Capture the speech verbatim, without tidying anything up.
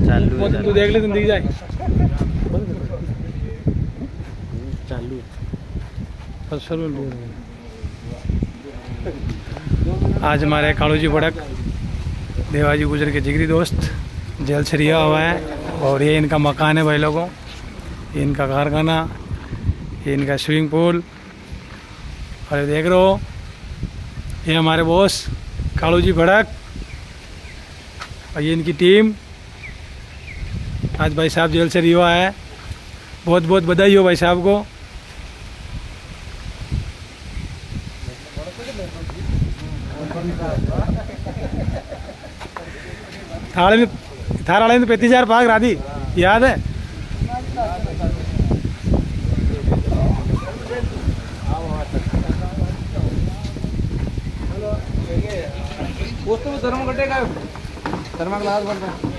चालू है, तू देख ले, तुम दिख जाए चालू आज हमारे कालू जी भड़क देवाजी गुजर के जिगरी दोस्त जेल से रिहा हुआ है और ये इनका मकान है भाई लोगों, ये इनका कारखाना, ये इनका स्विमिंग पूल। और ये देख रहे हो ये हमारे बॉस कालू जी भड़क और ये इनकी टीम। आज भाई साहब जेल से रिहा है, बहुत बहुत बधाई हो भाई साहब को। थाड़े में थार वाले में पैंतीस हजार पाक राधी याद है। धर्म कटेगा धर्म